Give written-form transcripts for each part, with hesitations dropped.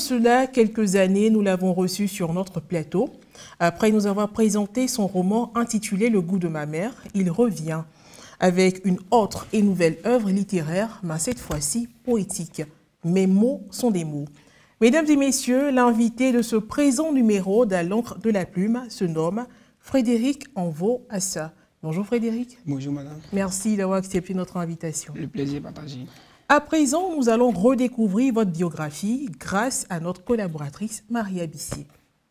cela quelques années, nous l'avons reçu sur notre plateau. Après nous avoir présenté son roman intitulé Le goût de ma mère, il revient avec une autre et nouvelle œuvre littéraire, mais cette fois-ci poétique. Mes mots sont des mots. Mesdames et messieurs, l'invité de ce présent numéro d'À l'encre de la plume se nomme Frédéric Envaux-Assa. Bonjour Frédéric. Bonjour madame. Merci d'avoir accepté notre invitation. Le plaisir est partagé. À présent, nous allons redécouvrir votre biographie grâce à notre collaboratrice Maria Bissier.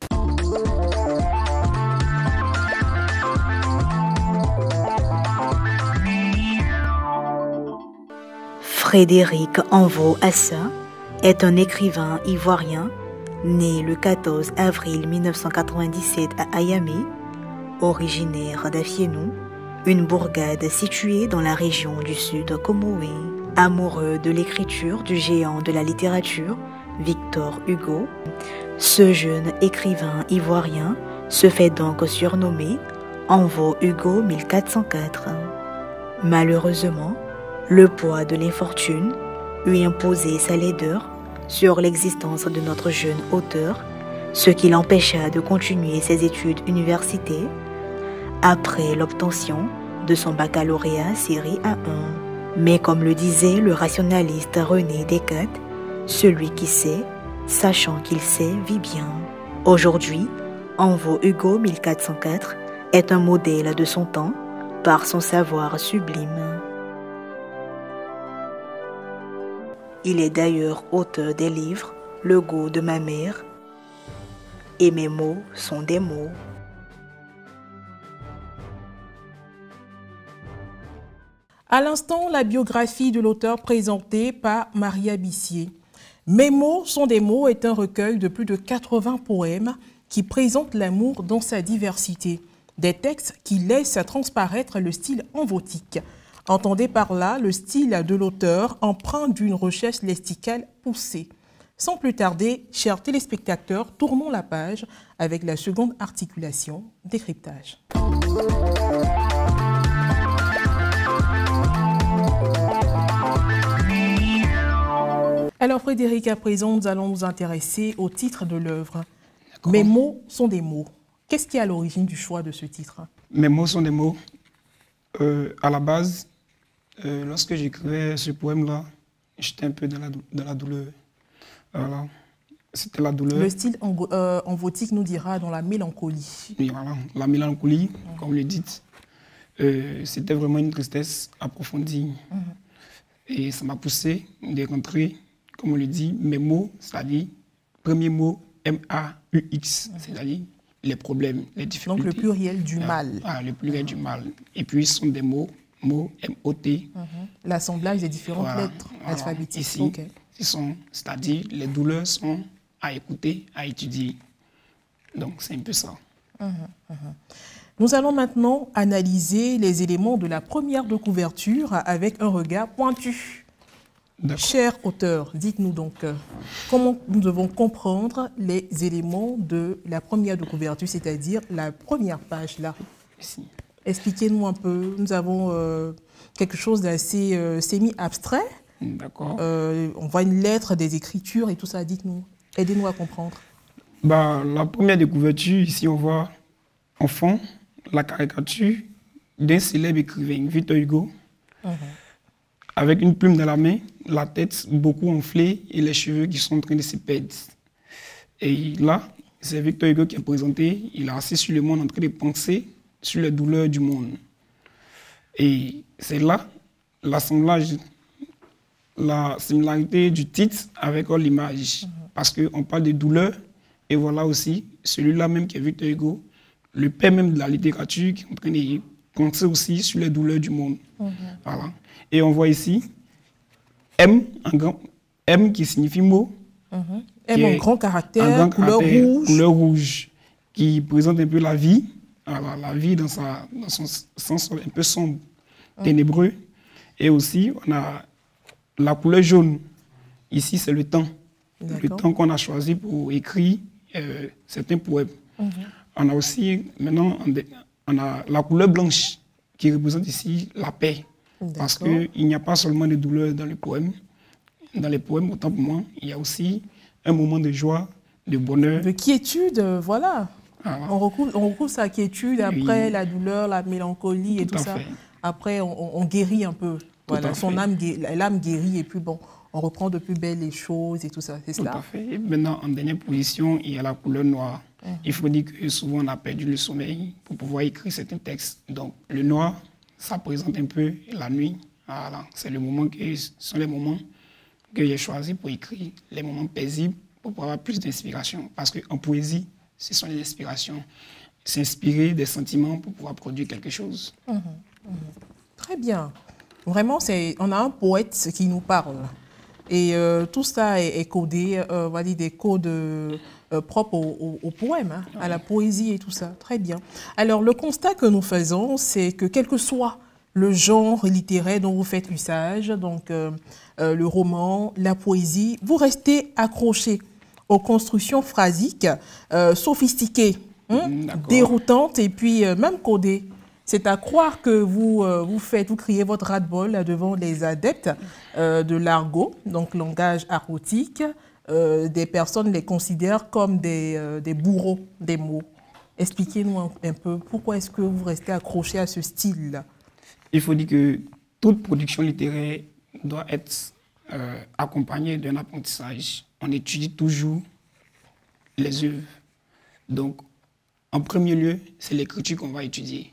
Frédéric Envaux-Assa est un écrivain ivoirien né le 14 avril 1997 à Ayamé, originaire d'Afienou, une bourgade située dans la région du Sud Comoé. Amoureux de l'écriture du géant de la littérature, Victor Hugo, ce jeune écrivain ivoirien se fait donc surnommer Envaux Hugo 1404. Malheureusement, le poids de l'infortune lui imposait sa laideur sur l'existence de notre jeune auteur, ce qui l'empêcha de continuer ses études universitaires après l'obtention de son baccalauréat série A1. Mais comme le disait le rationaliste René Descartes, celui qui sait, sachant qu'il sait, vit bien. Aujourd'hui, Envaux Hugo 1404 est un modèle de son temps par son savoir sublime. Il est d'ailleurs auteur des livres Le goût de ma mère et Mes mots sont des mots. À l'instant, la biographie de l'auteur présentée par Maria Bissier. Mes mots sont des mots est un recueil de plus de 80 poèmes qui présentent l'amour dans sa diversité. Des textes qui laissent transparaître le style envotique. Entendez par là le style de l'auteur empreint d'une recherche lexicale poussée. Sans plus tarder, chers téléspectateurs, tournons la page avec la seconde articulation, décryptage. Alors Frédéric, à présent, nous allons nous intéresser au titre de l'œuvre. Mes mots sont des mots. Qu'est-ce qui est à l'origine du choix de ce titre? Mes mots sont des mots. À la base, lorsque j'écrivais ce poème-là, j'étais un peu dans la douleur. Voilà. C'était la douleur. Le style envotique nous dira dans la mélancolie. Et voilà, la mélancolie, comme vous le dites, c'était vraiment une tristesse approfondie. Et ça m'a poussé de rentrer, comme on le dit, mes mots, c'est-à-dire, premier mot, M-A-U-X, c'est-à-dire les problèmes, les difficultés. Donc le pluriel du mal. Le pluriel du mal. Et puis, ce sont des mots, mots, M-O-T. L'assemblage des différentes lettres alphabétiques. Ici, c'est-à-dire, les douleurs sont à écouter, à étudier. Donc, c'est un peu ça. Nous allons maintenant analyser les éléments de la première de couverture avec un regard pointu. Cher auteur, dites-nous donc comment nous devons comprendre les éléments de la première de couverture, c'est-à-dire la première page là. Expliquez-nous un peu. Nous avons quelque chose d'assez semi-abstrait. D'accord. On voit une lettre, des écritures et tout ça. Dites-nous, aidez-nous à comprendre. La première de couverture, ici on voit en fond la caricature d'un célèbre écrivain, Victor Hugo, avec une plume dans la main, la tête beaucoup enflée et les cheveux qui sont en train de se perdre. Et là, c'est Victor Hugo qui est présenté, il est assis sur le monde en train de penser sur les douleurs du monde. Et c'est là l'assemblage, la similarité du titre avec l'image, parce qu'on parle de douleur, et voilà aussi celui-là même qui est Victor Hugo, le père même de la littérature qui est en train de penser aussi sur les douleurs du monde. Voilà. Et on voit ici M, un grand M qui signifie mot. M en grand caractère, couleur rouge, qui présente un peu la vie. Alors, la vie dans son sens un peu sombre, ténébreux. Et aussi, on a la couleur jaune. Ici, c'est le temps. Le temps qu'on a choisi pour écrire certains poèmes. On a aussi, maintenant, on a la couleur blanche qui représente ici la paix. Parce qu'il n'y a pas seulement de douleur dans les poèmes. Dans les poèmes, autant pour moi, il y a aussi un moment de joie, de bonheur. De quiétude, voilà. Ah, On recouvre sa quiétude après oui. la douleur, la mélancolie et Tout tout à ça. fait. Après, on guérit un peu. Voilà, à fait. l'âme guérit et puis bon, on reprend de plus belle les choses et tout ça. C'est Tout cela. à fait. Et maintenant, en dernière position, il y a la couleur noire. Il faut dire que souvent, on a perdu le sommeil pour pouvoir écrire certains textes. Donc, le noir, ça représente un peu la nuit. Voilà. C'est le moment ce sont les moments que j'ai choisis pour écrire, les moments paisibles pour pouvoir avoir plus d'inspiration. Parce qu'en poésie, ce sont les inspirations. S'inspirer des sentiments pour pouvoir produire quelque chose. Très bien. Vraiment, on a un poète qui nous parle. Et tout ça est codé, on va dire des codes propres au poème, hein, à la poésie et tout ça. Très bien. Alors, le constat que nous faisons, c'est que quel que soit le genre littéraire dont vous faites usage, donc le roman, la poésie, vous restez accroché aux constructions phrasiques sophistiquées, déroutantes et puis même codées. C'est à croire que vous criez votre ras-de-bol devant les adeptes de l'argot, donc langage argotique. Des personnes les considèrent comme des bourreaux des mots. Expliquez-nous un peu, pourquoi est-ce que vous restez accroché à ce style-là? Il faut dire que toute production littéraire doit être accompagnée d'un apprentissage. On étudie toujours les œuvres. Donc, en premier lieu, c'est l'écriture qu'on va étudier.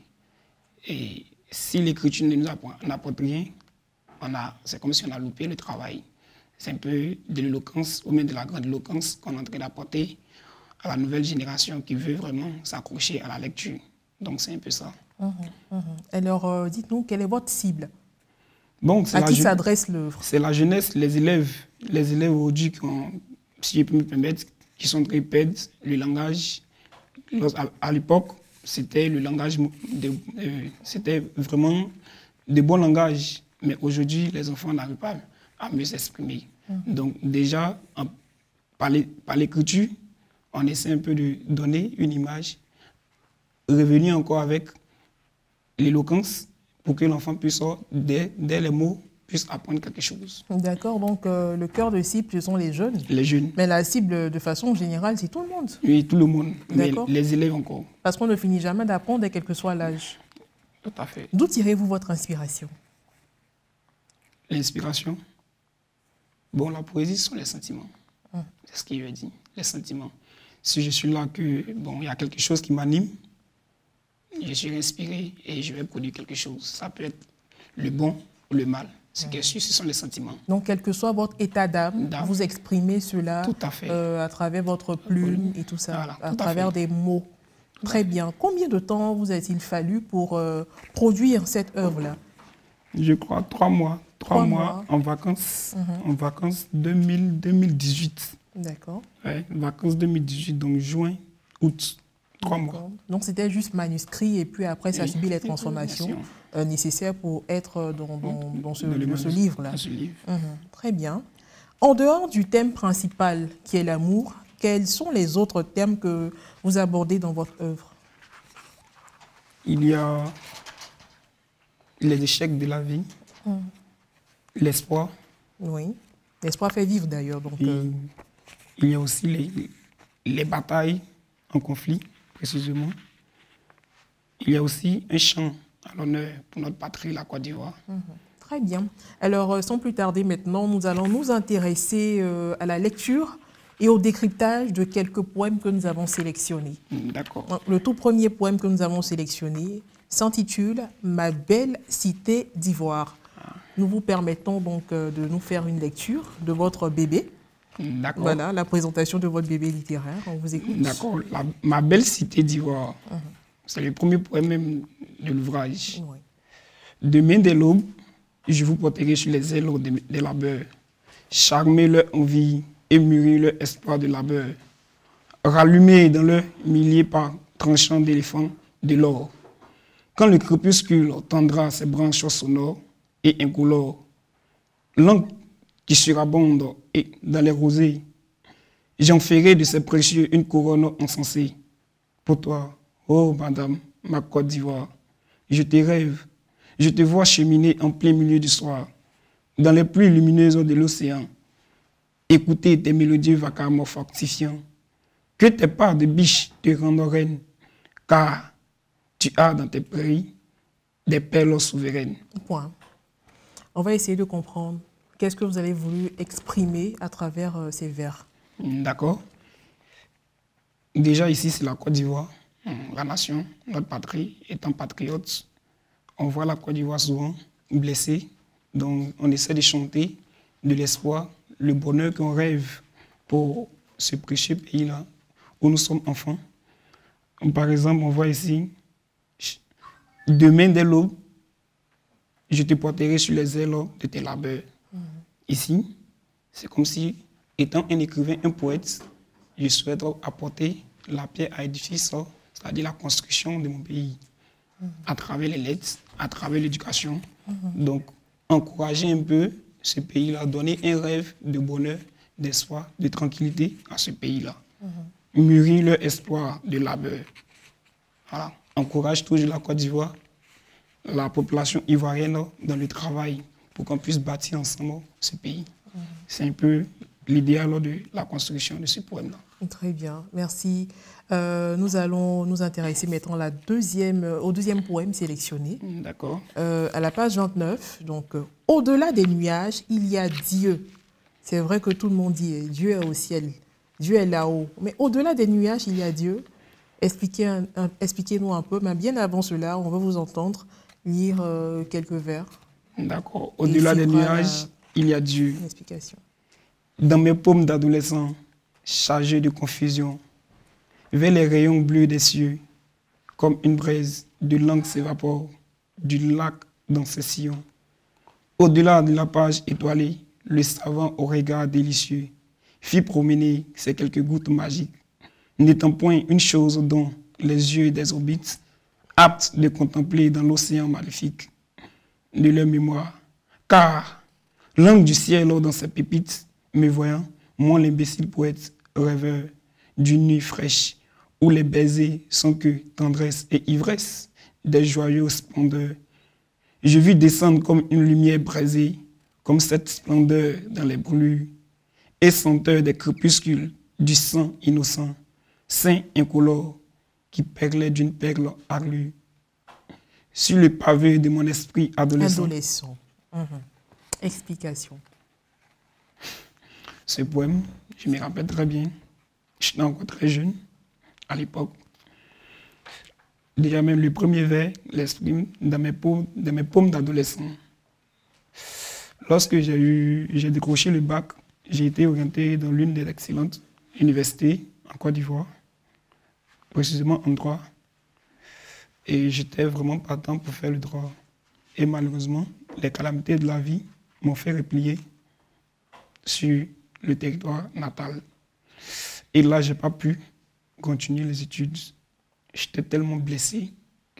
Et si l'écriture ne nous apporte rien, c'est comme si on a loupé le travail. C'est un peu de l'éloquence, ou même de la grande éloquence qu'on est en train d'apporter à la nouvelle génération qui veut vraiment s'accrocher à la lecture. Donc c'est un peu ça. Alors, dites-nous, quelle est votre cible? Bon, à qui s'adresse l'œuvre? C'est la jeunesse, les élèves aujourd'hui, si je peux me permettre, qui sont très pèdes, le langage. À l'époque, c'était le langage, c'était vraiment de bons langages. Mais aujourd'hui, les enfants n'arrivent pas à mieux s'exprimer. Donc déjà, par l'écriture, on essaie un peu de donner une image, revenir encore avec l'éloquence pour que l'enfant puisse, dès les mots, puisse apprendre quelque chose. D'accord, donc le cœur de cible, ce sont les jeunes. Les jeunes. Mais la cible, de façon générale, c'est tout le monde. Oui, tout le monde, mais les élèves encore. Parce qu'on ne finit jamais d'apprendre, quel que soit l'âge. Tout à fait. D'où tirez-vous votre inspiration? L'inspiration? Bon, la poésie, ce sont les sentiments. C'est ce qu'il veut dire, les sentiments. Si je suis là, il y a quelque chose qui m'anime, je suis inspiré et je vais produire quelque chose. Ça peut être le bon ou le mal. Ce qui est sûr, ce sont les sentiments. Donc, quel que soit votre état d'âme, vous exprimez cela tout à, fait. À travers votre plume et tout ça, voilà, à travers des mots. Très bien. Combien de temps vous a-t-il fallu pour produire cette œuvre-là? Je crois 3 mois. 3 mois en vacances. En vacances 2018. D'accord. Ouais, vacances 2018, donc juin, août. 3 mois. Donc, c'était juste manuscrit et puis après, ça a subi les transformations nécessaires pour être dans ce livre-là. Très bien. En dehors du thème principal qui est l'amour, quels sont les autres thèmes que vous abordez dans votre œuvre? Il y a les échecs de la vie, l'espoir. Oui, l'espoir fait vivre d'ailleurs. Il y a aussi les batailles en conflit, précisément. Il y a aussi un chant à l'honneur pour notre patrie, la Côte d'Ivoire. Très bien. Alors, sans plus tarder maintenant, nous allons nous intéresser à la lecture et au décryptage de quelques poèmes que nous avons sélectionnés. D'accord. Le tout premier poème que nous avons sélectionné s'intitule « Ma belle cité d'Ivoire ». Nous vous permettons donc de nous faire une lecture de votre bébé. D'accord. Voilà, la présentation de votre bébé littéraire. On vous écoute. D'accord. Ma belle cité d'Ivoire. C'est le premier poème même de l'ouvrage. Oui. Demain dès l'aube, je vous porterai sur les ailes des labeurs. Charmer leur envie et mûrir leur espoir de labeur. Rallumer dans leur milliers par tranchant d'éléphants de l'or. Quand le crépuscule tendra ses branches sonores et incolores, l'encre qui surabonde et dans les rosées, j'en ferai de ces précieux une couronne encensée. Pour toi, oh madame, ma Côte d'Ivoire, je te rêve, je te vois cheminer en plein milieu du soir, dans les pluies lumineuses de l'océan. écouter tes mélodieux vacarmes fortifiants. Que tes parts de biche te rendent reine, car tu as dans tes prairies des perles souveraines. Point. On va essayer de comprendre qu'est-ce que vous avez voulu exprimer à travers ces vers. D'accord. Déjà ici, c'est la Côte d'Ivoire, la nation, notre patrie. Étant patriote, on voit la Côte d'Ivoire souvent blessée. Donc on essaie de chanter de l'espoir, le bonheur qu'on rêve pour ce précieux pays-là, où nous sommes enfants. Par exemple, on voit ici, demain dès l'aube, je te porterai sur les ailes de tes labeurs. Ici, c'est comme si, étant un écrivain, un poète, je souhaite apporter la pierre à l'édifice, c'est-à-dire la construction de mon pays, à travers les lettres, à travers l'éducation. Donc, encourager un peu ce pays-là, donner un rêve de bonheur, d'espoir, de tranquillité à ce pays-là. Mûrir leur espoir de labeur. Voilà. Encourage toujours la Côte d'Ivoire, la population ivoirienne dans le travail pour qu'on puisse bâtir ensemble ce pays. C'est un peu l'idéal de la construction de ce poème-là. Très bien, merci. Nous allons nous intéresser maintenant au deuxième poème sélectionné. D'accord. À la page 29, donc au-delà des nuages, il y a Dieu. C'est vrai que tout le monde dit Dieu est au ciel, Dieu est là-haut. Mais au-delà des nuages, il y a Dieu. Expliquez-nous un peu, mais bien avant cela, on va vous entendre lire quelques vers. D'accord. Au-delà des nuages, il y a Dieu. Une explication. Dans mes paumes d'adolescent, chargées de confusion, vers les rayons bleus des cieux, comme une braise de langue s'évapore du lac dans ses sillons. Au-delà de la page étoilée, le savant au regard délicieux fit promener ces quelques gouttes magiques, n'étant point une chose dont les yeux des orbites, aptes de contempler dans l'océan maléfique de leur mémoire. Car l'angle du ciel dans ses pépites, me voyant, moi l'imbécile poète rêveur d'une nuit fraîche, où les baisers sont que tendresse et ivresse des joyeux splendeurs. Je vis descendre comme une lumière brasée, comme cette splendeur dans les brûlures, et senteur des crépuscules du sang innocent, saint incolore, qui perlait d'une perle arlue. Sur le pavé de mon esprit adolescent. Explication. Ce poème, je me rappelle très bien, j'étais encore très jeune à l'époque. Déjà même le premier vers l'exprime dans mes paumes d'adolescent. Lorsque j'ai décroché le bac, j'ai été orienté dans l'une des excellentes universités en Côte d'Ivoire, précisément en droit. Et j'étais vraiment partant pour faire le droit. Et malheureusement, les calamités de la vie m'ont fait replier sur le territoire natal. Et là, je n'ai pas pu continuer les études. J'étais tellement blessé que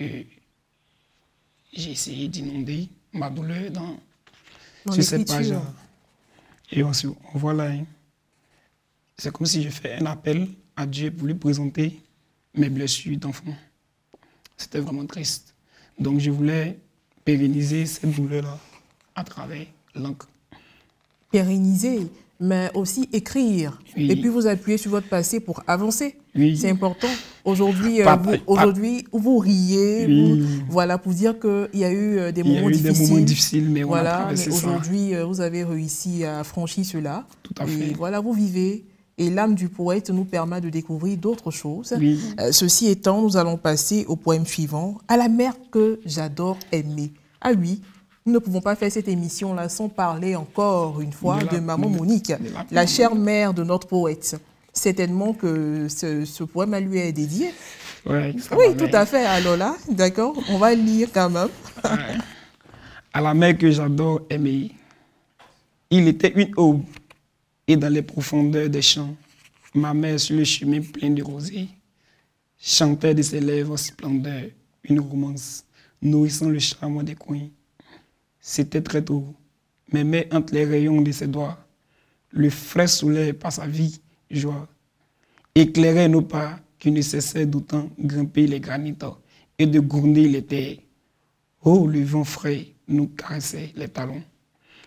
j'ai essayé d'inonder ma douleur sur cette page. Et on voit là, c'est comme si je fais un appel à Dieu pour lui présenter mes blessures d'enfant. C'était vraiment triste. Donc je voulais pérenniser cette douleur-là à travers l'encre. Pérenniser, mais aussi écrire. Oui. Et puis vous appuyer sur votre passé pour avancer. Oui. C'est important. Aujourd'hui, vous riez, Oui. voilà, pour dire qu'il y a eu des moments difficiles. Il y a eu des moments difficiles, mais voilà, on a traversé ça. Aujourd'hui, vous avez réussi à franchir cela. Tout à fait. Et voilà, vous vivez. Et l'âme du poète nous permet de découvrir d'autres choses. Oui. Ceci étant, nous allons passer au poème suivant. À la mer que j'adore aimer. Ah oui, nous ne pouvons pas faire cette émission-là sans parler encore une fois de Maman Monique, la chère mère de notre poète. Certainement que ce poème à lui est dédié. Ouais, oui, tout à fait. Alors là, d'accord, on va lire quand même. Ouais. À la mer que j'adore aimer, il était une aube, et dans les profondeurs des champs, ma mère sur le chemin plein de rosées, chantait de ses lèvres splendeur une romance, nourrissant le charme des coins. C'était très tôt, mais entre les rayons de ses doigts, le frais soleil par sa vie, joie, éclairait nos pas qui ne cessaient d'autant grimper les granites et de gourner les terres. Oh, le vent frais nous caressait les talons.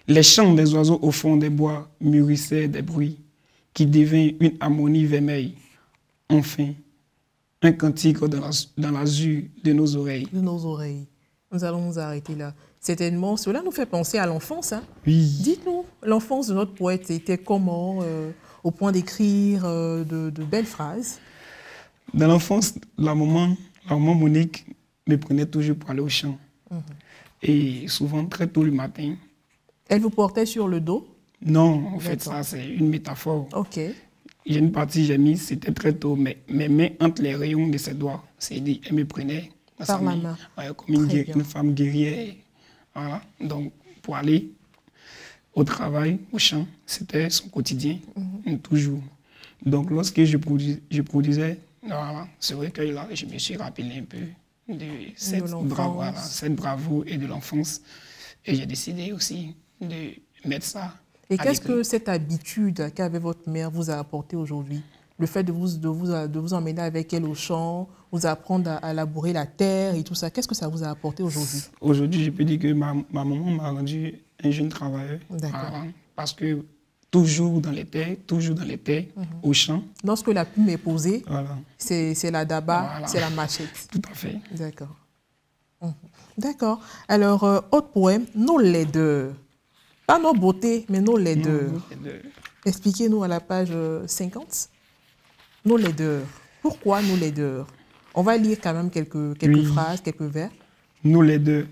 Les chants des oiseaux au fond des bois mûrissaient des bruits qui devinrent une harmonie vermeille. Enfin, un cantique dans l'azur de nos oreilles. De nos oreilles. Nous allons nous arrêter là. Certainement, cela nous fait penser à l'enfance. Hein? Oui. Dites-nous, l'enfance de notre poète était comment, au point d'écrire de belles phrases? Dans l'enfance, la maman Monique me prenait toujours pour aller au champ. Et souvent, très tôt le matin. Elle vous portait sur le dos? Non, en fait, ça, c'est une métaphore. Ok. Il y a une partie, j'ai mis, c'était très tôt, mais mes mains entre les rayons de ses doigts. C'est-à-dire, elle me prenait par la main. Comme une femme guerrière. Voilà. Donc, pour aller au travail, au champ, c'était son quotidien, toujours. Donc, lorsque je produisais voilà, ce recueil-là, je me suis rappelé un peu de cette bravoure et de l'enfance. Et j'ai décidé aussi de mettre ça. Et qu'est-ce que cette habitude qu'avait votre mère vous a apporté aujourd'hui? Le fait de vous emmener avec elle au champ, vous apprendre à labourer la terre et tout ça, qu'est-ce que ça vous a apporté aujourd'hui? Aujourd'hui, je peux dire que ma maman m'a rendu un jeune travailleur. D'accord. Voilà, parce que toujours dans les terres, au champ. Lorsque la plume est posée, voilà. C'est la daba, voilà. C'est la machette. Tout à fait. D'accord. D'accord. Alors, autre poème, nos laideurs. Pas nos beautés, mais nos laideurs. Expliquez-nous à la page 50. Nos laideurs. Pourquoi nos laideurs? On va lire quand même quelques phrases, quelques vers. Nos laideurs.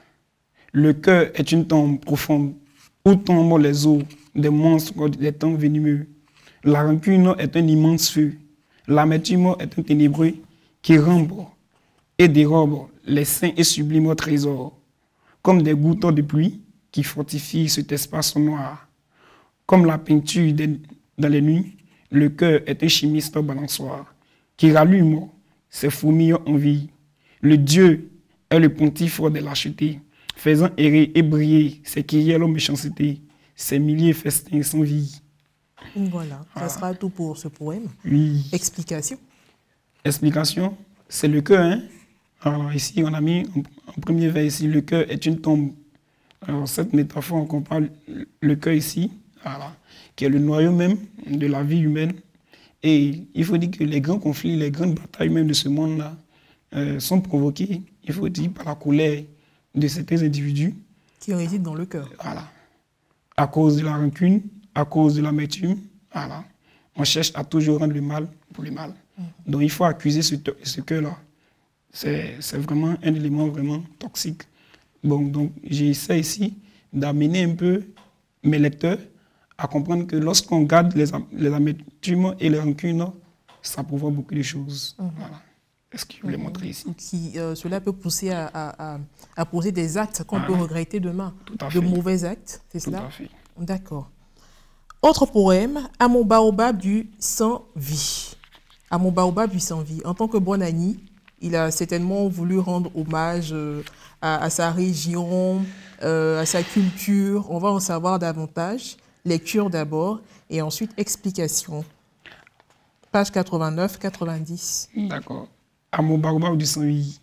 Le cœur est une tombe profonde où tombent les eaux des monstres des temps venimeux. La rancune est un immense feu. L'amertume est un ténébreux qui rampe et dérobe les saints et sublimes trésors, comme des gouttes de pluie qui fortifient cet espace noir. Comme la peinture dans les nuits, le cœur est un chimiste balançoire qui rallume ses fourmilles en vie. Le Dieu est le pontife de lâcheté, faisant errer et briller ses kyrielles méchanceté, ses milliers festins sans vie. Voilà, ça sera tout pour ce poème. Oui. Explication. Explication, c'est le cœur. Hein? Alors ici, on a mis en premier vers ici, le cœur est une tombe. Alors cette métaphore, on compare le cœur ici, voilà, qui est le noyau même de la vie humaine. Et il faut dire que les grands conflits, les grandes batailles même de ce monde-là sont provoquées, il faut dire, par la colère de certains individus. Qui résident dans le cœur. Voilà. À cause de la rancune, à cause de l'amertume, voilà. On cherche à toujours rendre le mal pour le mal. Donc il faut accuser ce cœur-là. C'est vraiment un élément vraiment toxique. Bon, donc j'essaie ici d'amener un peu mes lecteurs à comprendre que lorsqu'on garde les amertumes et les rancunes, ça provoque beaucoup de choses. Voilà. Est-ce que je voulais montrer ici? Cela peut pousser à poser des actes qu'on peut regretter demain. De mauvais actes, c'est cela? Tout à fait. D'accord. Autre poème, à mon baobab du sans-vie. À mon baobab du sans-vie. En tant que Bonani, il a certainement voulu rendre hommage à sa région, à sa culture. On va en savoir davantage. Lecture d'abord et ensuite explication. Page 89-90. D'accord. À mon baobab du sans-vie.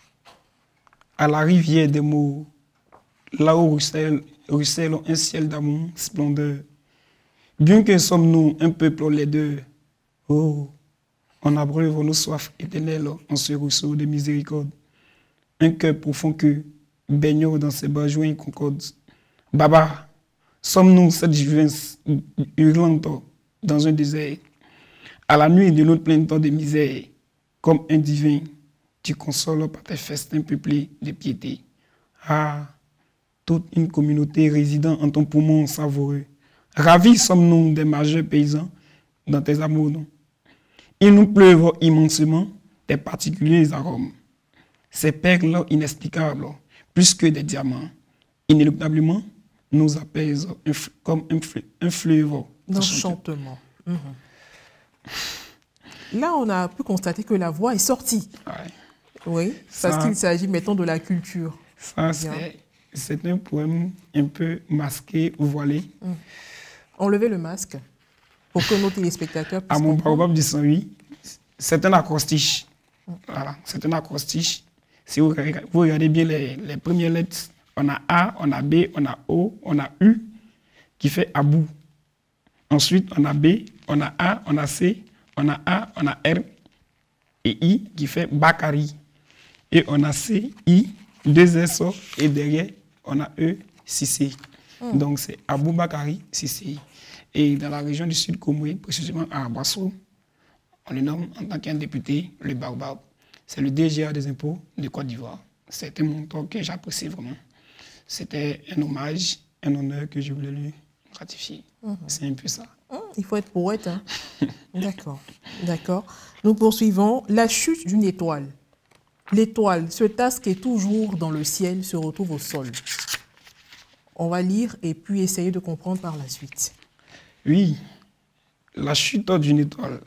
À la rivière des mots, là où ruisselle un ciel d'amour, splendeur. Bien que sommes-nous un peuple laideur, oh, on abreuve nos soifs éternelles en ce ruisseau de miséricorde. Un cœur profond que, baignant dans ses bas joints concorde. Baba, sommes-nous cette jouvence hurlante dans un désert, à la nuit de notre plein temps de misère, comme un divin, tu consoles par tes festins peuplés de piété. Ah, toute une communauté résidant en ton poumon savoureux. Ravis sommes-nous des majeurs paysans dans tes amours. Il nous pleuvent immensement tes particuliers arômes. Ces perles inexplicables, plus que des diamants, inéluctablement, nous apaisent comme un fleuve d'enchantement. Là, on a pu constater que la voix est sortie. Ouais. Oui, parce qu'il s'agit, mettons, de la culture. Ça, c'est un poème un peu masqué, voilé. Enlevez le masque pour que nos téléspectateurs puissent À mon comprendre. baobab du sans-vie, c'est un acrostiche. Voilà, c'est un acrostiche. Si vous regardez bien les premières lettres, on a A, on a B, on a O, on a U. qui fait Abou. Ensuite, on a B, on a A, on a C, on a A, on a R et I qui fait Bakari. Et on a C, I, 2 S et derrière, on a E, Cissé. Donc, c'est Abou Bakari Cissé. Et dans la région du Sud Comoué, précisément à Abasso, on le nomme en tant qu'un député le Baobab. C'est le DGA des impôts de Côte d'Ivoire. C'est un montant que j'apprécie vraiment. C'était un hommage, un honneur que je voulais lui gratifier. C'est un peu ça. Il faut être poète. Hein? D'accord, d'accord. Nous poursuivons. La chute d'une étoile. L'étoile, ce astre qui est toujours dans le ciel, se retrouve au sol. On va lire et puis essayer de comprendre par la suite. Oui, la chute d'une étoile.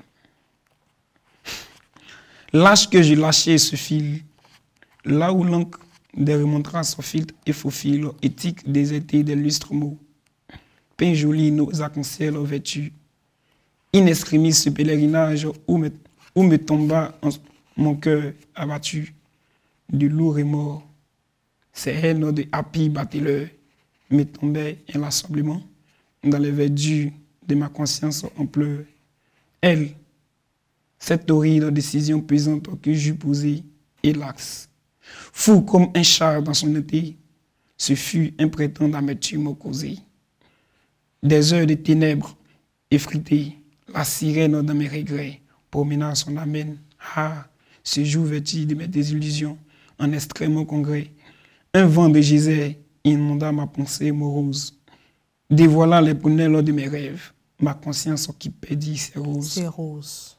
Lâche que j'ai lâché ce fil, là où l'encre des remontrances son filtre et faufile, éthique des étés des lustres mots. Peint joli nos arcs-en-ciel vêtus. Inescrimis ce pèlerinage où me tomba mon cœur abattu. Du lourd et mort. Ces haines de happy batteleurs me tombaient inlassablement dans les verdures de ma conscience en pleurs. Elle, cette horrible décision pesante que j'eus posée, hélas, fou comme un char dans son été, ce fut un prétend d'amertume causé. Des heures de ténèbres effritées, la sirène dans mes regrets, promena son amène. Ah, ce jour vêtu de mes désillusions, en extrême congrès, un vent de geyser inonda ma pensée morose, dévoilant les prunelles de mes rêves, ma conscience qui perdit ses roses. Ses roses.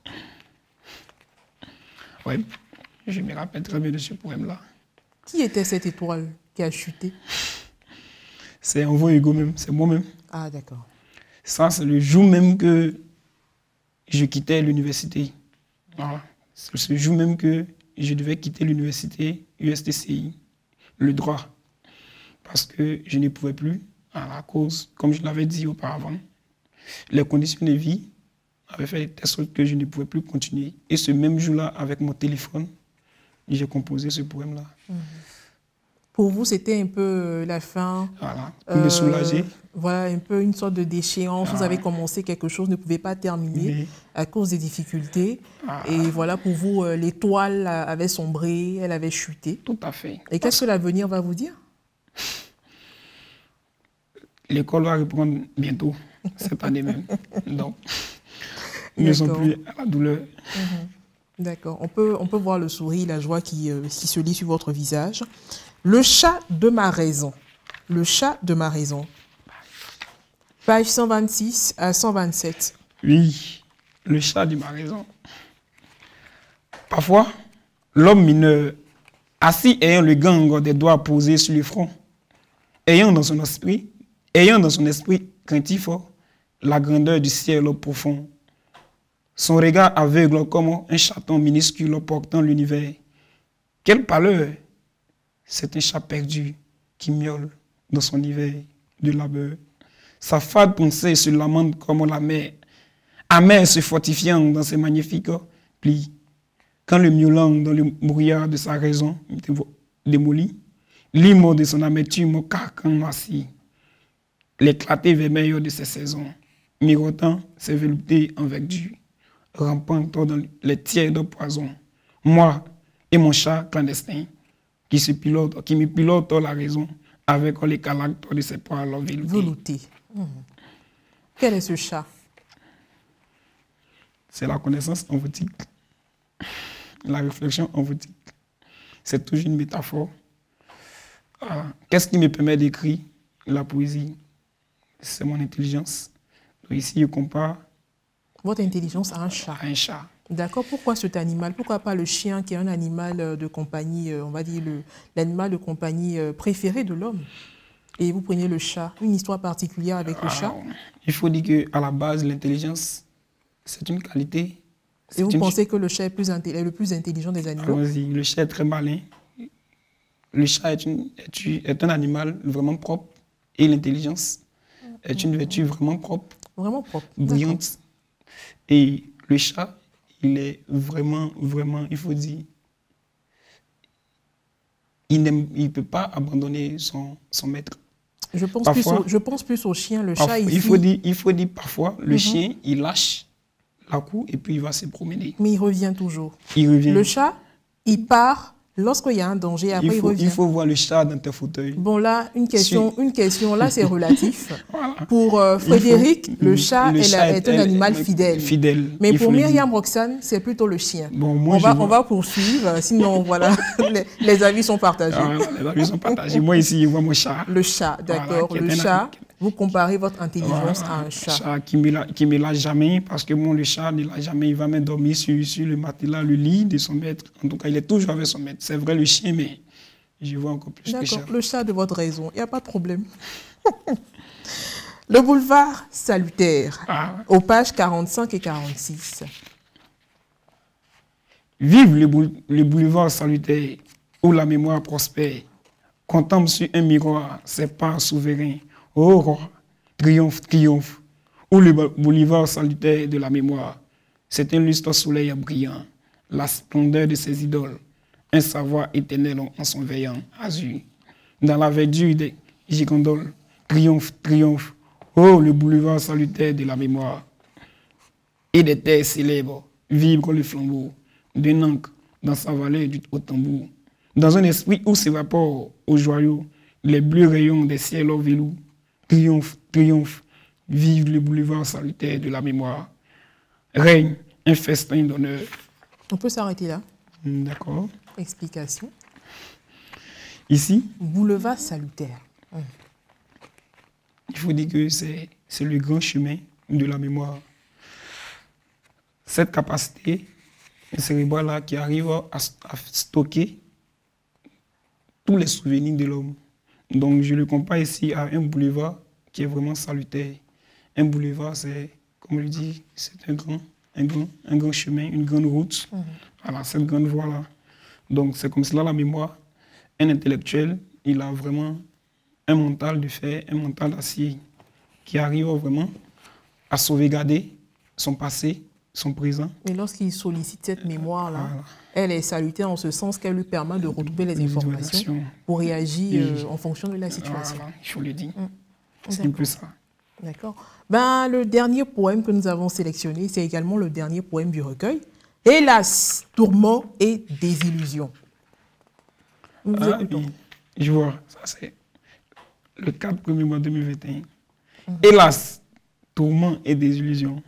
Oui, je me rappelle très bien de ce poème-là. Qui était cette étoile qui a chuté? C'est Envo Hugo même, c'est moi-même. Ah, d'accord. Ça, c'est le jour même que je quittais l'université. Voilà. C'est ce jour même que je devais quitter l'université USTCI, le droit. Parce que je ne pouvais plus, à la cause, comme je l'avais dit auparavant, les conditions de vie avaient fait de telle sorte que je ne pouvais plus continuer. Et ce même jour-là, avec mon téléphone, j'ai composé ce poème-là. Pour vous, c'était un peu la fin. Voilà, pour me soulager. Voilà, un peu une sorte de déchéance. Vous avez commencé quelque chose, ne pouvez pas terminer à cause des difficultés. Et voilà, pour vous, l'étoile avait sombré, elle avait chuté. Tout à fait. Et qu'est-ce que l'avenir va vous dire? L'école va reprendre bientôt, cette année même. Donc, nous ne sommes plus à la douleur. D'accord. On peut voir le sourire, la joie qui se lit sur votre visage. Le chat de ma raison. Le chat de ma raison. Page 126 à 127. Oui, le chat de ma raison. Parfois, l'homme mineur, assis ayant le gang des doigts posés sur le front, ayant dans son esprit craintif la grandeur du ciel profond, son regard aveugle comme un chaton minuscule portant l'univers. Quelle pâleur! C'est un chat perdu qui miaule dans son hiver de labeur. Sa fade pensée se lamente comme la mer, amère se fortifiant dans ses magnifiques plis. Quand le miaulant dans le brouillard de sa raison démolit, l'humour de son amertume au carcan noirci, l'éclaté vermeil de ses saisons, mirotant ses veloutés en verdure, rampant dans les tiers de poison. Moi et mon chat clandestin, qui me pilote la raison avec les caractères de ses poils veloutés. Quel est ce chat? C'est la connaissance envotique, la réflexion envotique. C'est toujours une métaphore. Voilà. Qu'est-ce qui me permet d'écrire la poésie? C'est mon intelligence. Donc ici, je compare votre intelligence à un chat. À un chat. D'accord. Pourquoi cet animal? Pourquoi pas le chien qui est un animal de compagnie, on va dire l'animal de compagnie préféré de l'homme? Et vous prenez le chat. Une histoire particulière avec le chat? Il faut dire qu'à la base, l'intelligence, c'est une qualité. Et vous pensez que le chat est le plus intelligent des animaux? Allons-y, le chat est très malin. Le chat est un animal vraiment propre. Et l'intelligence est une vertu vraiment propre. Vraiment propre. Brillante. Et le chat, il est vraiment, il faut dire, il ne peut pas abandonner son maître. Je pense, parfois, je pense plus au chien, le parfois, chat ici. Il faut dire parfois, le chien, il lâche la cour et puis il va se promener. Mais il revient toujours. Il revient. Le chat, il part lorsqu'il y a un danger, après il revient. Il faut voir le chat dans tes fauteuils. Bon là, une question là c'est relatif. Voilà. Pour Frédéric, le chat est un animal fidèle. Mais pour Myriam Roxane, c'est plutôt le chien. Bon, moi, on va poursuivre, sinon voilà, les avis sont partagés. Les avis sont partagés. Moi ici, je vois mon chat. Le chat, d'accord. Voilà, le chat, vous comparez votre intelligence à un chat. Un chat qui ne me lâche jamais, parce que le chat ne lâche jamais. Il va même dormir sur le matelas, le lit de son maître. En tout cas, il est toujours avec son maître. C'est vrai le chien, mais je vois encore plus le chat. D'accord, le chat de votre raison, il n'y a pas de problème. Le boulevard salutaire, aux pages 45 et 46. Vive le boulevard salutaire, où la mémoire prospère. Contemple sur un miroir ses pas souverains. Ô roi, triomphe, triomphe, où le boulevard salutaire de la mémoire. C'est un lustre soleil brillant, la splendeur de ses idoles, un savoir éternel en son veillant azur. Dans la verdure des girandoles, triomphe, triomphe, ô le boulevard salutaire de la mémoire. Et des terres célèbres vibrent le flambeau d'un ancre dans sa vallée du haut tambour. Dans un esprit où s'évaporent aux joyaux les bleus rayons des ciels au velours. Triomphe, triomphe, vive le boulevard salutaire de la mémoire. Règne un festin d'honneur. On peut s'arrêter là. D'accord. Explication. Ici. Boulevard salutaire. Il faut dire que c'est le grand chemin de la mémoire. Cette capacité cérébrale-là qui arrive à stocker tous les souvenirs de l'homme. Donc, je le compare ici à un boulevard qui est vraiment salutaire. Un boulevard, c'est, comme je le dis, c'est un grand chemin, une grande route. Voilà, cette grande voie-là. Donc, c'est comme cela la mémoire. Un intellectuel, il a vraiment un mental de fer, un mental d'acier, qui arrive vraiment à sauvegarder son passé, son présent. Et lorsqu'il sollicite cette mémoire-là, voilà, elle est salutaire en ce sens qu'elle lui permet de retrouver les informations pour réagir en fonction de la situation. Voilà, il faut le dire. C'est un peu ça. D'accord. Ben, le dernier poème que nous avons sélectionné, c'est également le dernier poème du recueil. Hélas, tourment et désillusion. Nous vous écoutons. Je vois, ça c'est le 4 premier mois 2021. Hélas, tourment et désillusion.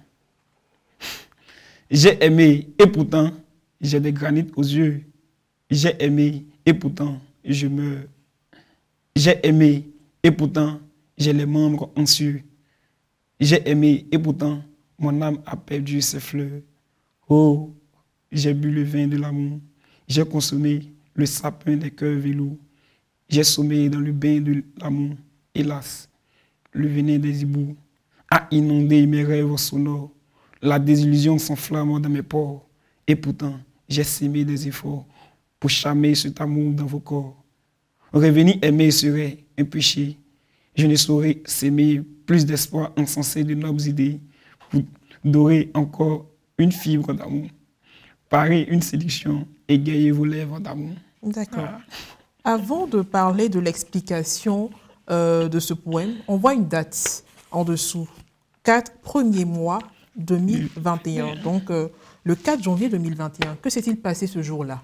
J'ai aimé et pourtant j'ai des granites aux yeux. J'ai aimé et pourtant je meurs. J'ai aimé et pourtant j'ai les membres anxieux. J'ai aimé et pourtant mon âme a perdu ses fleurs. Oh, j'ai bu le vin de l'amour. J'ai consommé le sapin des cœurs velours. J'ai sommeillé dans le bain de l'amour. Hélas, le venin des hiboux a inondé mes rêves sonores. La désillusion s'enflamme dans mes pores. Et pourtant, j'ai sémé des efforts pour charmer cet amour dans vos corps. Revenir aimer serait un péché. Je ne saurais s'aimer plus d'espoir insensé de nobles idées pour dorer encore une fibre d'amour. Parer une séduction, égayer vos lèvres d'amour. D'accord. Avant de parler de l'explication de ce poème, on voit une date en dessous. 4 premiers mois 2021. Donc, le 4 janvier 2021. Que s'est-il passé ce jour-là?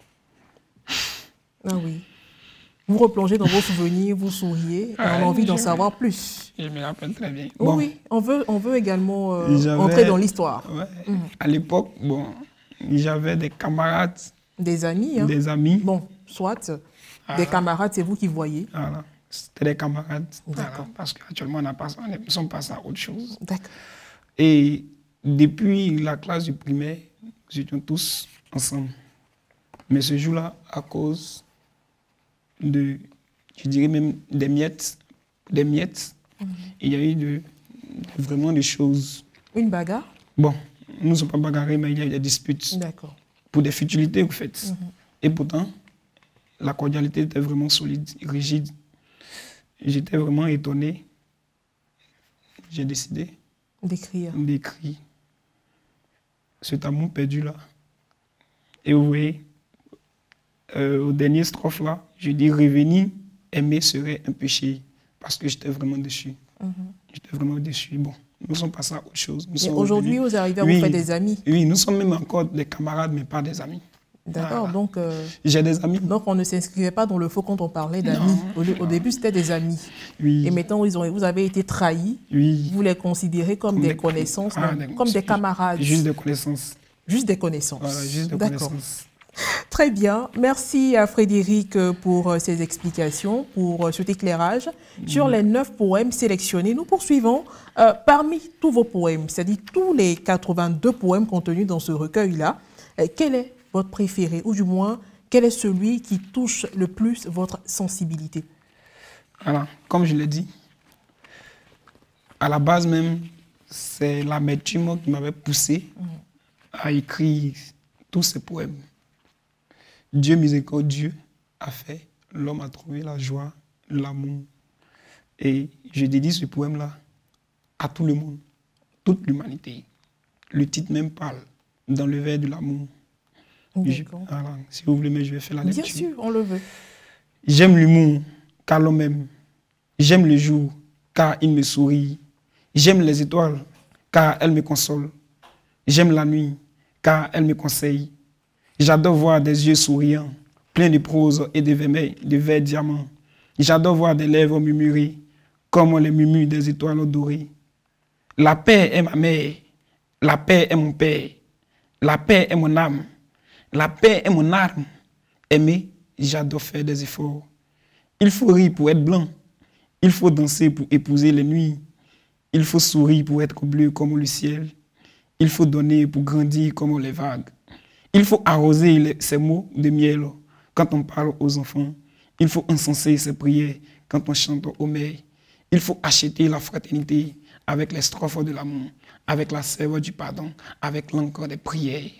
Ah oui. Vous replongez dans vos souvenirs, vous souriez, et on a envie d'en savoir plus. Je me rappelle très bien. Bon. Oui, on veut également entrer dans l'histoire. Ouais, à l'époque, bon, j'avais des camarades. Des amis. Hein. Des amis. Bon, soit. Des camarades, c'est vous qui voyez. Voilà. C'était des camarades. D'accord. Voilà, parce qu'actuellement, nous sommes passés à autre chose. D'accord. Et depuis la classe du primaire, nous étions tous ensemble. Mais ce jour-là, à cause de, je dirais même des miettes, il y a eu vraiment des choses. Une bagarre? Bon, nous ne sommes pas bagarrés, mais il y a eu des disputes. D'accord. Pour des futilités, en fait. Et pourtant, la cordialité était vraiment solide, rigide. J'étais vraiment étonné. J'ai décidé d'écrire cet amour perdu là. Et vous voyez, au dernier strophe là, je dis revenir, aimer serait un péché. parce que j'étais vraiment déçu. J'étais vraiment déçu. Bon, nous sommes passés à autre chose. Aujourd'hui, vous arrivez à vous faire des amis? Oui, nous sommes même encore des camarades, mais pas des amis. D'accord, donc... j'ai des amis. Donc, on ne s'inscrivait pas dans le faux quand on parlait d'amis. Au début, c'était des amis. Oui. Et maintenant, vous avez été trahis. Oui. Vous les considérez comme des connaissances, comme des camarades. Juste des connaissances. Juste des connaissances. Voilà, juste des connaissances. Très bien. Merci à Frédéric pour ces explications, pour cet éclairage sur les 9 poèmes sélectionnés. Nous poursuivons. Parmi tous vos poèmes, c'est-à-dire tous les 82 poèmes contenus dans ce recueil-là, quel est votre préféré, ou du moins, quel est celui qui touche le plus votre sensibilité? Voilà, comme je l'ai dit, à la base même, c'est l'amertume qui m'avait poussé à écrire tous ces poèmes. Dieu miséricordieux a fait, l'homme a trouvé la joie, l'amour. Et je dédie ce poème-là à tout le monde, toute l'humanité. Le titre même parle, dans le vers de l'amour. Voilà, si vous voulez, mais je vais faire la lecture. Bien sûr, on le veut. J'aime l'humour, car l'homme aime. J'aime le jour, car il me sourit. J'aime les étoiles, car elles me consolent. J'aime la nuit, car elle me conseille. J'adore voir des yeux souriants, pleins de prose et de verts diamants. J'adore voir des lèvres murmurer, comme on les murmure des étoiles dorées. La paix est ma mère, la paix est mon père, la paix est mon âme, la paix est mon arme. Aimer, j'adore faire des efforts. Il faut rire pour être blanc, il faut danser pour épouser les nuits, il faut sourire pour être bleu comme le ciel, il faut donner pour grandir comme les vagues. Il faut arroser ces mots de miel quand on parle aux enfants. Il faut encenser ses prières quand on chante aux mères. Il faut acheter la fraternité avec les strophes de l'amour, avec la sève du pardon, avec l'encre des prières.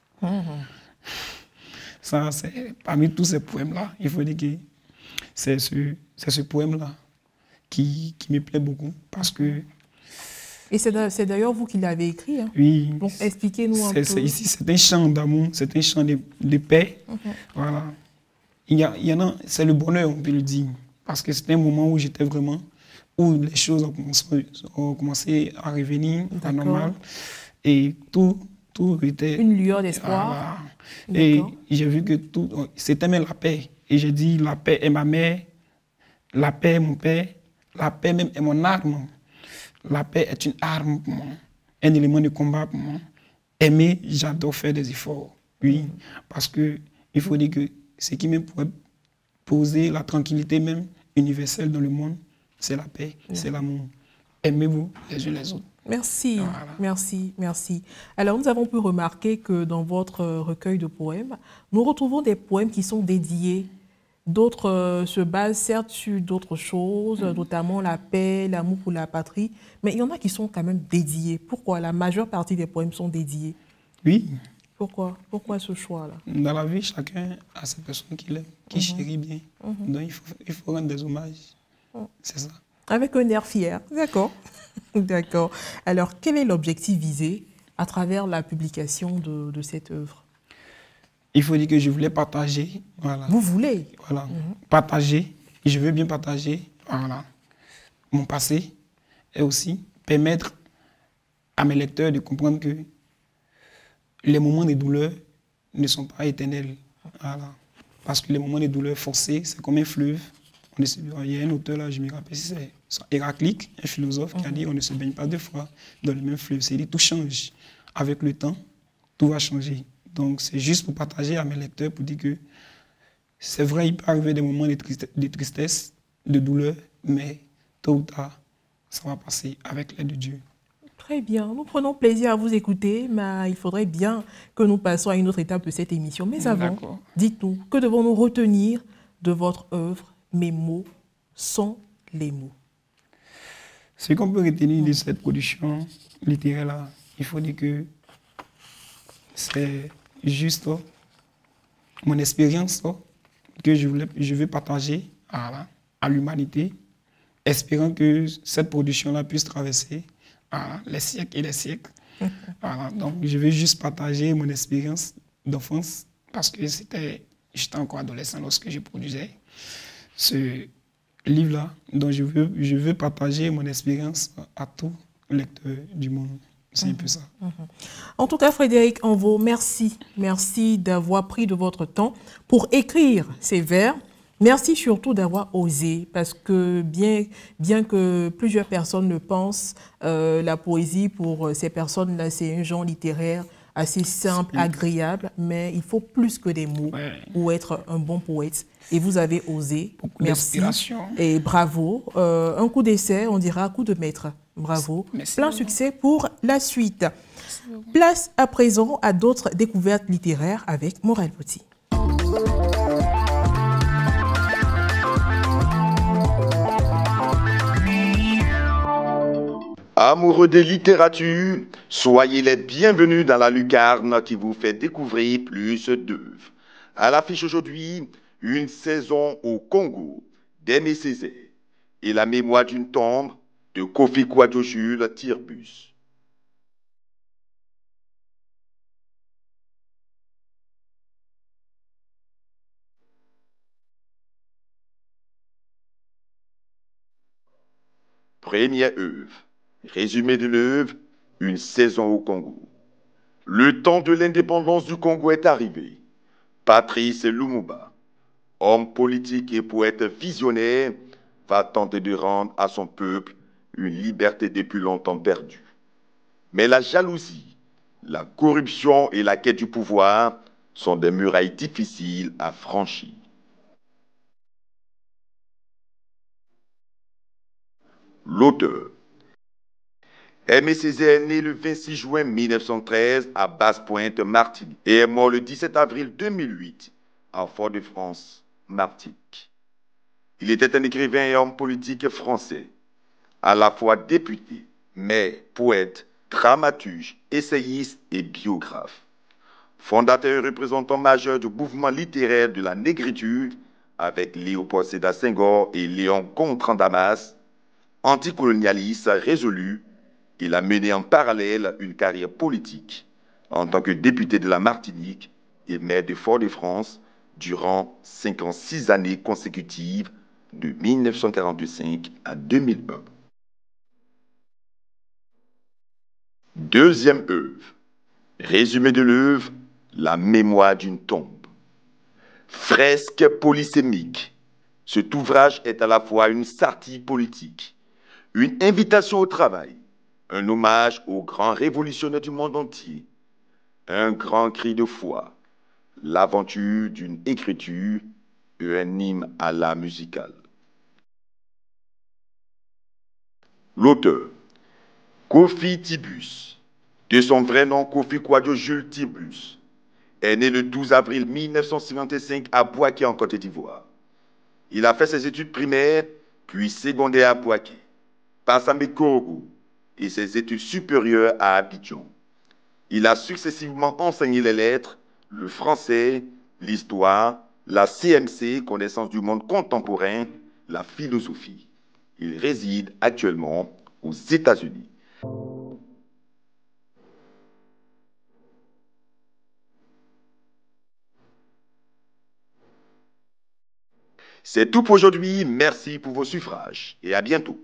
Ça, c'est parmi tous ces poèmes-là, il faut dire que c'est ce poème-là qui me plaît beaucoup parce que... Et c'est d'ailleurs vous qui l'avez écrit. Hein? Oui. Donc expliquez-nous un peu. Ici, c'est un chant d'amour, c'est un chant de paix. Voilà. Il y en a, c'est le bonheur, on peut le dire. Parce que c'était un moment où j'étais vraiment, où les choses ont commencé à revenir à normal. Et tout était... Une lueur d'espoir. Voilà. Et j'ai vu que tout, c'était même la paix. Et j'ai dit, la paix est ma mère, la paix est mon père, la paix même est mon arme. La paix est une arme pour moi, un élément de combat pour moi. Aimer, j'adore faire des efforts. Oui, parce qu'il faut dire que ce qui même pourrait poser la tranquillité même universelle dans le monde, c'est la paix, c'est l'amour. Aimez-vous les uns les autres. Merci, voilà. Merci, merci. Alors, nous avons pu remarquer que dans votre recueil de poèmes, nous retrouvons des poèmes qui sont dédiés. D'autres se basent certes sur d'autres choses, notamment la paix, l'amour pour la patrie, mais il y en a qui sont quand même dédiés. Pourquoi? La majeure partie des poèmes sont dédiés. Oui. Pourquoi? Pourquoi ce choix-là? Dans la vie, chacun a ses personnes qu'il aime, qui chérit bien. Donc, il faut rendre des hommages. C'est ça. Avec un air fier. D'accord. D'accord. Alors, quel est l'objectif visé à travers la publication de cette œuvre? Il faut dire que je voulais partager. Voilà. Vous voulez? Voilà. Partager. Je veux bien partager voilà, mon passé et aussi permettre à mes lecteurs de comprendre que les moments de douleur ne sont pas éternels. Voilà. Parce que les moments de douleur forcés, c'est comme un fleuve. Il y a un auteur là, je me rappelle, c'est Héraclite, un philosophe, qui a dit on ne se baigne pas deux fois dans le même fleuve. C'est-à-dire tout change. Avec le temps, tout va changer. Donc, c'est juste pour partager à mes lecteurs, pour dire que c'est vrai, il peut arriver des moments de tristesse, de douleur, mais tôt ou tard, ça va passer avec l'aide de Dieu. Très bien. Nous prenons plaisir à vous écouter, mais il faudrait bien que nous passions à une autre étape de cette émission. Mais avant, dites-nous, que devons-nous retenir de votre œuvre, Mes mots sont les mots? Ce qu'on peut retenir de cette production littéraire-là, il faut dire que c'est juste mon expérience que je veux partager à l'humanité, espérant que cette production-là puisse traverser les siècles et les siècles. Voilà, donc, je veux juste partager mon expérience d'enfance parce que j'étais encore adolescent lorsque je produisais livre-là, dont je veux partager mon expérience à tous les lecteurs du monde. C'est un peu ça. En tout cas, Frédéric Anveau, merci. Merci d'avoir pris de votre temps pour écrire ces vers. Merci surtout d'avoir osé, parce que bien que plusieurs personnes le pensent, la poésie pour ces personnes-là, c'est un genre littéraire assez simple, agréable, mais il faut plus que des mots pour être un bon poète. Et vous avez osé. Beaucoup merci. D'inspiration. Et bravo. Un coup d'essai, on dira un coup de maître. Bravo. Merci. Plein succès pour la suite. Place à présent à d'autres découvertes littéraires avec Morel Petit. Amoureux des littératures, soyez les bienvenus dans la lucarne qui vous fait découvrir plus d'œuvres. À l'affiche aujourd'hui, une saison au Congo d'Aimé Césaire et la mémoire d'une tombe de Kofi Jules Tirbus. Première œuvre. Résumé de l'œuvre, une saison au Congo. Le temps de l'indépendance du Congo est arrivé. Patrice Lumumba, homme politique et poète visionnaire, va tenter de rendre à son peuple une liberté depuis longtemps perdue. Mais la jalousie, la corruption et la quête du pouvoir sont des murailles difficiles à franchir. L'auteur. Aimé Césaire est né le 26 juin 1913 à Basse-Pointe, Martinique, et est mort le 17 avril 2008 à Fort-de-France, Martinique. Il était un écrivain et homme politique français, à la fois député, mais poète, dramaturge, essayiste et biographe. Fondateur et représentant majeur du mouvement littéraire de la négritude avec Léopold Sédar Senghor et Léon Gontran-Damas, anticolonialiste résolu, il a mené en parallèle une carrière politique en tant que député de la Martinique et maire de Fort-de-France durant 56 années consécutives de 1945 à 2001. Deuxième œuvre. Résumé de l'œuvre, la mémoire d'une tombe. Fresque polysémique. Cet ouvrage est à la fois une satire politique, une invitation au travail, un hommage aux grands révolutionnaires du monde entier, un grand cri de foi, l'aventure d'une écriture et un hymne à l'art musical. L'auteur, Kofi Tirbus, de son vrai nom Kofi Jules Tirbus, est né le 12 avril 1955 à Bouaké en Côte d'Ivoire. Il a fait ses études primaires, puis secondaires à Bouaké, passe à Mekorogo et ses études supérieures à Abidjan. Il a successivement enseigné les lettres, le français, l'histoire, la CMC, connaissance du monde contemporain, la philosophie. Il réside actuellement aux États-Unis. C'est tout pour aujourd'hui. Merci pour vos suffrages et à bientôt.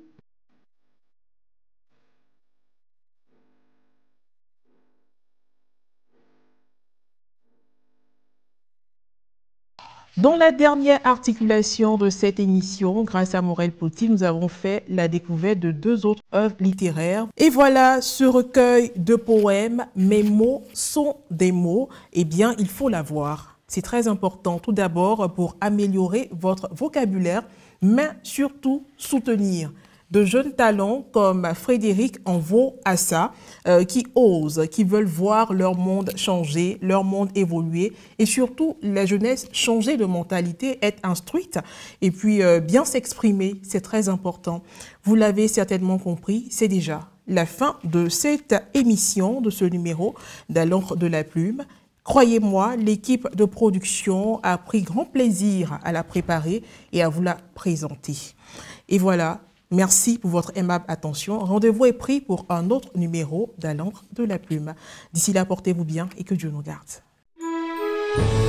Dans la dernière articulation de cette émission, grâce à Morel Petit, nous avons fait la découverte de deux autres œuvres littéraires. Et voilà ce recueil de poèmes, Mes mots sont des mots. Eh bien, il faut l'avoir. C'est très important, tout d'abord, pour améliorer votre vocabulaire, mais surtout soutenir de jeunes talents comme Frédéric Anveau Assa, qui osent, qui veulent voir leur monde changer, leur monde évoluer et surtout la jeunesse changer de mentalité, être instruite et puis bien s'exprimer, c'est très important. Vous l'avez certainement compris, c'est déjà la fin de cette émission, de ce numéro d'À l'encre de la plume. Croyez-moi, l'équipe de production a pris grand plaisir à la préparer et à vous la présenter. Et voilà. Merci pour votre aimable attention. Rendez-vous est pris pour un autre numéro d'À l'encre de la plume. D'ici là, portez-vous bien et que Dieu nous garde.